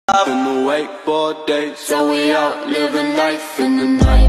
Been awake for days, so we out living life in the night.